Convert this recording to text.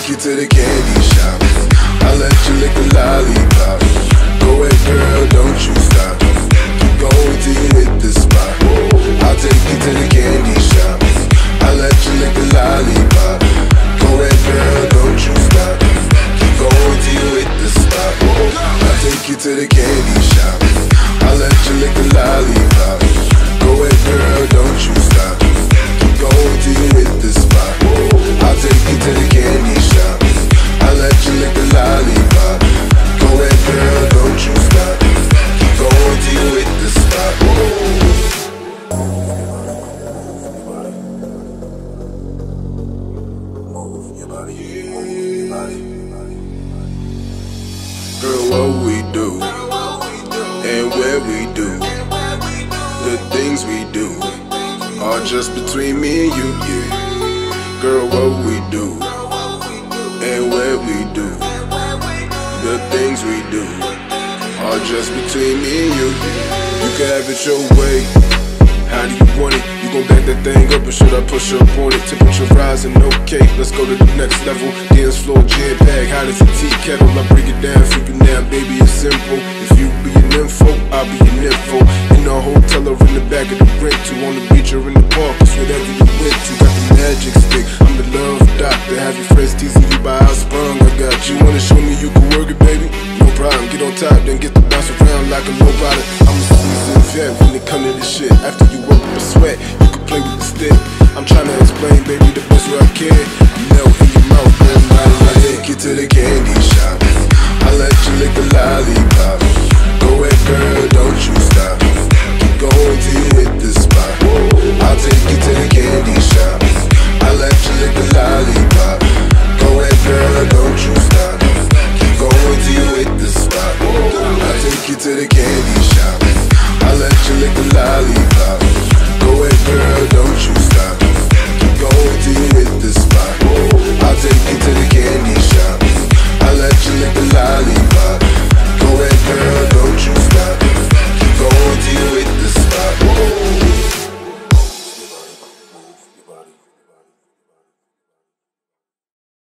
you to the candy shop. I'll let you lick the lollipop. Go ahead, girl, don't you stop. Keep going till you hit the spot. I'll take you to the candy shop. I'll let you lick the lollipop. Go ahead, girl, don't you stop. Keep going till you hit the spot. I'll take you to the candy shop. I'll let you lick the lollipop. Go ahead, girl, don't you stop. Keep going till you hit the spot. I'll take you to the candy shop. I'll let you lick the lollipop. Go ahead, girl, don't you stop. Keep going till you hit the spot. Move your body, move your body. Girl, what we do, and where we do, the things we do, are just between me and you, yeah. Girl, what we do, and where we do, the things we do, are just between me and you. You can have it your way. How do you want it? You gon' back that thing up, or should I push up on it? Temperature rising, okay, let's go to the next level. Dance floor, jam pack, hot as a tea kettle. I break it down for you now, baby, it's simple. If you be an info, I'll be an info. In the hotel or in the back of the rental, on the beach or in the park, it's whatever you went to. Got the magic stick, I'm the love doctor. Have your friends teasing you by how sprung I got you. Wanna show me you can work it, baby? No problem, get on top, then get the bounce around like a low rider. I'm a seasoned vet when it come to this shit. After you work up a sweat, you can play with the stick. I'm tryna explain, baby, the best way I can. Melt in your mouth, girl, I'll take you to the candy shop. I'll let you lick the lollipop.